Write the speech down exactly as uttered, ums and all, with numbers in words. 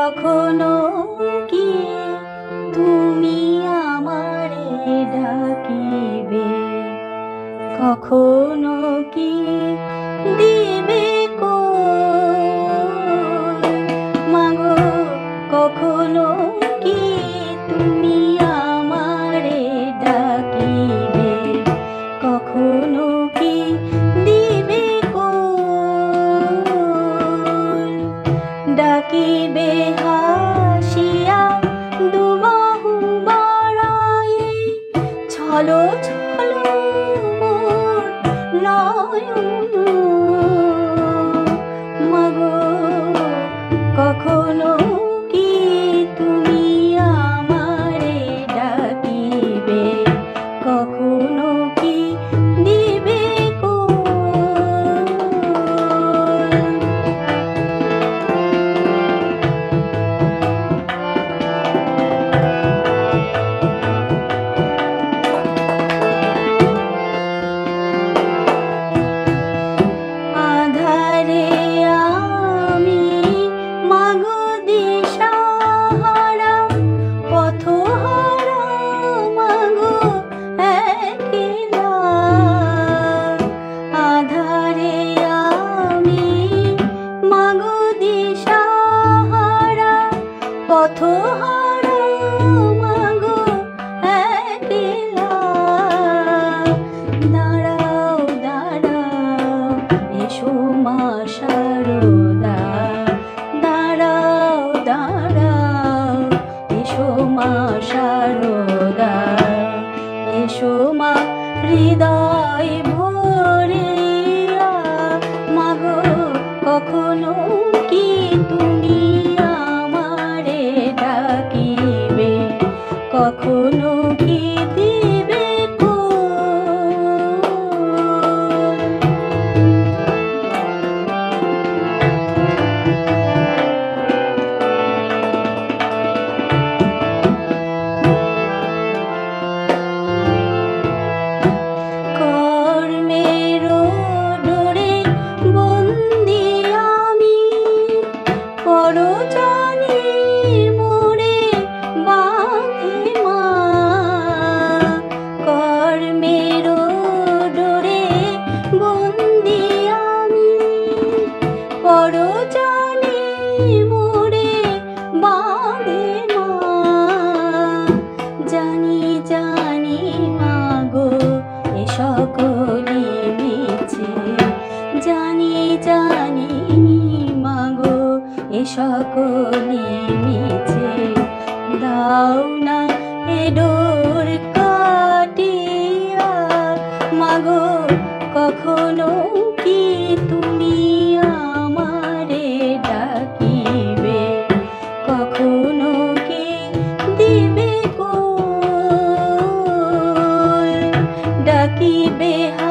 কখনো কি তুমি আমারে ডাকিবে, কখনো কি দিবে কই মাগো, কখনো কি তুমি আমারে ডাকিবে, কখনো কি দিবে কই। ডাকিবে হাসিয়া দুবাহু বাড়ায়ে, ছলো ছলো মোর নয়ন মাগো, কখনো কি তুমি আমারে ডাকিবে, কখনো কি দিবে কই। আধারে আমি মাগো দিশাহারা, পথহারা মাগো একলা। আধারে আমি মাগো দিশাহারা, পথহারা মাগো একলা। দাঁড়াও দাঁড়াও এসো মা শারদা, দাঁড়াও দাঁড়াও এসো মা শারদা, এসো মা হৃদয় ভরিয়া মাগো, কখনো কি তুমি আমারে ডাকিবে, কখনো কি দিবে কই। কর্মের ডোরে বন্দি আমি, পরজনে মোরে বাঁধে মা। কর্মের ডোরে বন্দি আমি, পরজনে মোরে বাঁধে মা। জানি জানি মাগো এ সকলি মিছে, জানি জানি মাগো এ সকলি মিছে। দাও না এ ডোর কাটিয়া মাগো, কখনো কি তুমি আমারে ডাকিবে, কখনো কি দিবে কই। ডাকিবে